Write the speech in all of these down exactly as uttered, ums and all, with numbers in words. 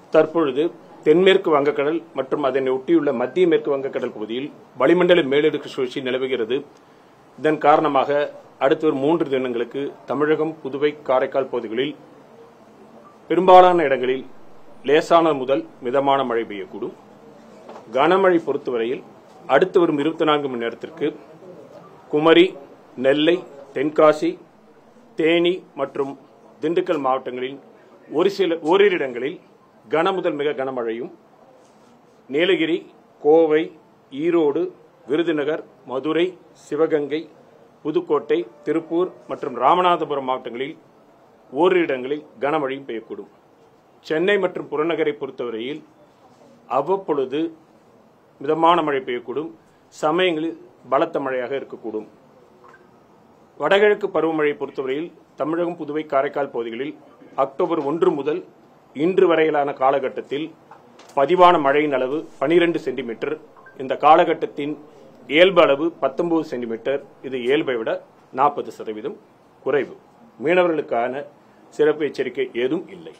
தற்பொழுது தென்மேற்கு வங்கக்கடல் மற்றும் அதனை ஒட்டியுள்ள மத்திய மேற்கு வங்கக்கடல் பகுதியில் வளிமண்டல மேலடுக்கு சுழற்சி நிலவுகிறது. இதன் காரணமாக அடுத்த ஒரு மூன்று தினங்களுக்கு தமிழகம், புதுவை, காரைக்கால் பகுதிகளில் பெரும்பாலான இடங்களில் லேசான முதல் மிதமான மழை பெய்யக்கூடும். கனமழை பொறுத்தவரையில் அடுத்து வரும் இருபத்தி நான்கு மணி நேரத்திற்கு குமரி, நெல்லை, தென்காசி, தேனி மற்றும் திண்டுக்கல் மாவட்டங்களில் ஒரு சில ஓரிரு இடங்களில் கனமுதல் மிக கனமழையும், நீலகிரி, கோவை, ஈரோடு, விருதுநகர், மதுரை, சிவகங்கை, புதுக்கோட்டை, திருப்பூர் மற்றும் ராமநாதபுரம் மாவட்டங்களில் ஓரிரு இடங்களில் கனமழையும் பெய்யக்கூடும். சென்னை மற்றும் புறநகரை பொறுத்தவரையில் அவ்வப்பொழுது மிதமான மழை பெய்யக்கூடும். சமயங்களில் பலத்த மழையாக இருக்கக்கூடும். வடகிழக்கு பருவமழை பொறுத்தவரையில் தமிழகம், புதுவை, காரைக்கால் பகுதிகளில் அக்டோபர் ஒன்று முதல் இன்று வரையிலான காலகட்டத்தில் பதிவான மழையின் அளவு பனிரெண்டு சென்டிமீட்டர். இந்த காலகட்டத்தின் இயல்பு அளவு பத்தொன்பது சென்டிமீட்டர். இது இயல்பை விட நாற்பது சதவீதம் குறைவு. மீனவர்களுக்கான சிறப்பு எச்சரிக்கை ஏதும் இல்லை.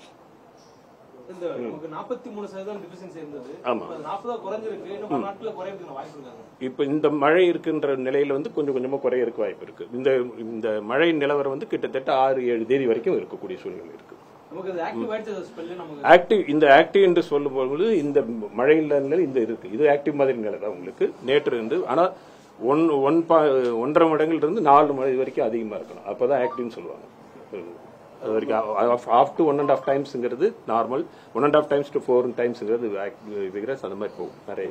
இப்ப இந்த மழை இருக்கின்ற நிலையில வந்து கொஞ்சம் கொஞ்சமா குறைய இருக்க வாய்ப்பு இருக்கு. இந்த இந்த மழை நிலவரம் வந்து கிட்டத்தட்ட ஆறு ஏழு தேதி வரைக்கும் இருக்கக்கூடிய சூழ்நிலை இருக்கு. ஆக்டிவ் இந்த ஆக்டிவ் என்று சொல்லும் பொழுது இந்த மழை நிலை இந்த இருக்கு. இது ஆக்டிவ் மாதிரி நிலை தான் உங்களுக்கு நேற்று இருந்து. ஆனா ஒன் ஒன் ஒன்றரை மடங்குல இருந்து நாலு மணி வரைக்கும் அதிகமா இருக்கணும். அப்பதான் ஆக்டிவ்னு சொல்லுவாங்க. அது வரைக்கும் half to one and half டைம்ஸ்ங்கிறது normal. One and half times to four டைம்ஸ்ங்கிறது விகிரஸ் அந்த மாதிரி போகும். நிறைய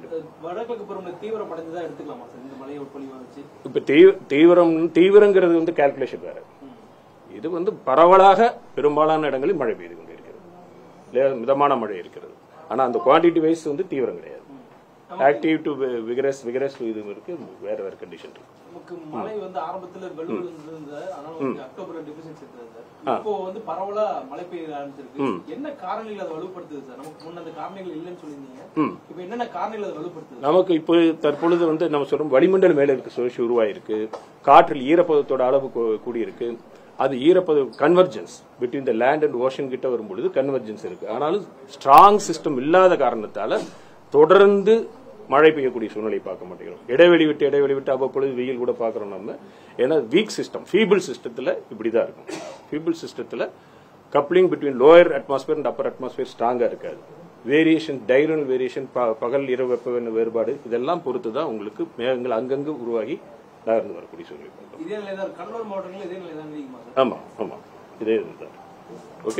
இப்ப தீவிரம் தீவிரங்கிறது வந்து கால்குலேஷன் வேற. இது வந்து பரவலாக பெரும்பாலான இடங்களில் மழை பெய்து கொண்டிருக்கிறது. மிதமான மழை இருக்கிறது. ஆனா அந்த குவான்டிட்டி வைஸ் வந்து தீவிரம் கிடையாது. ஆக்டிவ் டு விகரஸ் விகரஸ் இது இருக்கு. வேற வேற கண்டிஷன் இருக்கு. மழை வந்து ஆரம்பத்துல வெள்ளூர் இருந்தது. ஆனா அக்டோபர்ல டிஃபிஷியன்சி இருந்தது. இப்போ வந்து பரவலா மழை பெய்ய ஆரம்பிச்சிருக்கு. என்ன காரணங்கள் அதை வலுப்படுத்துது சார்? நமக்கு முன்ன அந்த காரணங்கள் இல்லைன்னு சொல்லியிருந்தீங்க. இப்போ என்னென்ன காரணங்கள் அதை வலுப்படுத்துது? நமக்கு இப்போ தற்பொழுது வந்து நம்ம சொல்றோம் வளிமண்டல மேலடுக்கு சுழற்சி உருவாயிருக்கு. காற்றில் ஈரப்பதத்தோட அளவு கூடியிருக்கு. அது ஈரப்பத convergence between the land and ocean கிட்ட வரும்பொழுது கன்வர்ஜென்ஸ் இருக்கு. ஆனாலும் ஸ்ட்ராங் சிஸ்டம் இல்லாத காரணத்தால தொடர்ந்து மழை பெய்யக்கூடிய சூழ்நிலை பார்க்க மாட்டேங்கிறோம். இடைவெளி விட்டு இடைவெளி விட்டு அவ்வப்பொழுது வெயில் கூட பாக்குறோம் நம்ம. ஏன்னா வீக் சிஸ்டம், ஃபீபிள் சிஸ்டத்துல இப்படிதான் இருக்கும். ஃபீபிள் சிஸ்டத்துல coupling between lower atmosphere and upper atmosphere ஸ்ட்ராங்கா இருக்காது. வேரியேஷன், டைரனல் வேரியேஷன், பகல் இரவு வெப்ப வேறுபாடு இதெல்லாம் பொறுத்துதான் உங்களுக்கு மேகங்கள் அங்கங்கு உருவாகி நகர்ந்து வரக்கூடிய சூழ்நிலை. ஆமா ஆமா இதே இதுதான். ஓகே.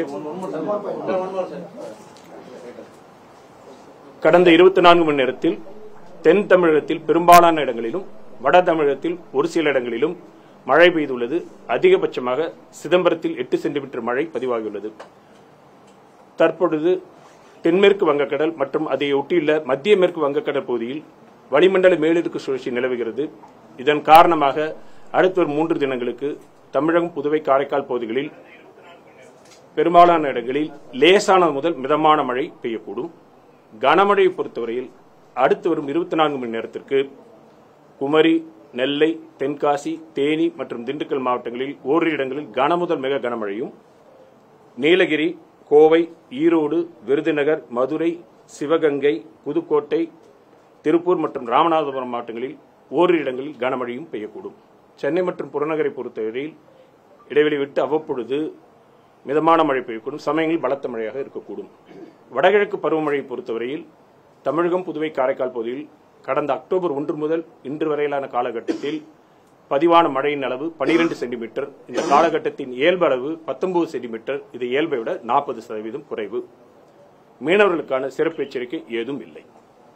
கடந்த இருபத்தி நான்கு மணி நேரத்தில் தென் தமிழகத்தில் பெரும்பாலான இடங்களிலும், வட தமிழகத்தில் ஒரு சில இடங்களிலும் மழை பெய்துள்ளது. அதிகபட்சமாக சிதம்பரத்தில் எட்டு சென்டிமீட்டர் மழை பதிவாகியுள்ளது. தற்பொழுது தென்மேற்கு வங்கக்கடல் மற்றும் அதை ஒட்டியுள்ள மத்திய மேற்கு வங்கக்கடல் பகுதியில் வளிமண்டல மேலடுக்கு சுழற்சி நிலவுகிறது. இதன் காரணமாக அடுத்த ஒரு மூன்று தினங்களுக்கு தமிழகம், புதுவை, காரைக்கால் பகுதிகளில் பெரும்பாலான இடங்களில் லேசான முதல் மிதமான மழை பெய்யக்கூடும். கனமழையை பொறுத்தவரையில் அடுத்து வரும் இருபத்தி நான்கு மணி நேரத்திற்கு குமரி, நெல்லை, தென்காசி, தேனி மற்றும் திண்டுக்கல் மாவட்டங்களில் ஓரிரு இடங்களில் கனமுதல் மிக கனமழையும், நீலகிரி, கோவை, ஈரோடு, விருதுநகர், மதுரை, சிவகங்கை, புதுக்கோட்டை, திருப்பூர் மற்றும் ராமநாதபுரம் மாவட்டங்களில் ஓரிரு இடங்களில் கனமழையும் பெய்யக்கூடும். சென்னை மற்றும் புறநகரை பொறுத்தவரையில் இடைவெளி விட்டு அவ்வப்பொழுது மிதமான மழை பெய்யக்கூடும். சமயங்களில் பலத்த மழையாக இருக்கக்கூடும். வடகிழக்கு பருவமழையை பொறுத்தவரையில் தமிழகம், புதுவை, காரைக்கால் பகுதியில் கடந்த அக்டோபர் ஒன்று முதல் இன்று வரையிலான காலகட்டத்தில் பதிவான மழையின் அளவு பனிரெண்டு சென்டிமீட்டர். இந்த காலகட்டத்தின் இயல்பு அளவு பத்தொன்பது சென்டிமீட்டர். இது இயல்பை விட நாற்பது சதவீதம் குறைவு. மீனவர்களுக்கான சிறப்பு எச்சரிக்கை ஏதும் இல்லை.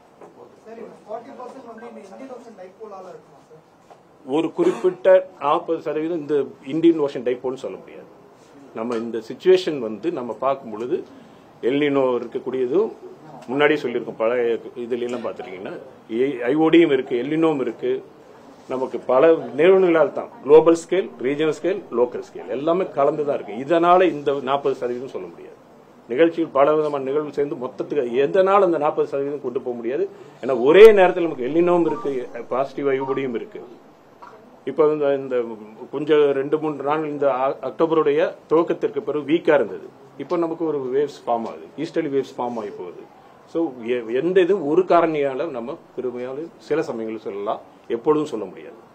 ஒரு குறிப்பிட்ட நாற்பது சதவீதம் இந்த இந்தியன் ஓஷன் டைபோல் சொல்ல முடியாது. நம்ம இந்த சிச்சுவேஷன் வந்து நம்ம பார்க்கும் பொழுது எல்னினோ இருக்கக்கூடியதும் முன்னாடியே சொல்லியிருக்கோம். பல இதுல எல்லாம் பார்த்துட்டீங்கன்னா ஐஓடியும் இருக்கு, எல்னினோவும் இருக்கு. நமக்கு பல நிறுவனங்களால் தான் global scale, regional scale, local scale எல்லாமே கலந்துதான் இருக்கு. இதனால இந்த நாற்பது சதவீதம் சொல்ல முடியாது. நிகழ்ச்சியில் பல விதமான நிகழ்வு சேர்ந்து மொத்தத்துக்கு எதனால அந்த நாற்பது சதவீதம் கொண்டு போக முடியாது. ஏன்னா ஒரே நேரத்தில் நமக்கு எல்னினோவும் இருக்கு, பாசிட்டிவ் ஐஓடியும் இருக்கு. இப்ப இந்த கொஞ்சம் ரெண்டு மூன்று நாள் இந்த அக்டோபருடைய துவக்கத்திற்கு பிறகு வீக்கா இருந்தது. இப்போ நமக்கு ஒரு வேவ்ஸ் ஃபார்ம் ஆகுது, ஈஸ்டர்லி வேவ்ஸ் ஃபார்ம் ஆகி போகுது. ஸோ எந்த இது ஒரு காரணியால நம்ம பெருமையால சில சமயங்கள் சொல்லலாம், எப்பொழுதும் சொல்ல முடியாது.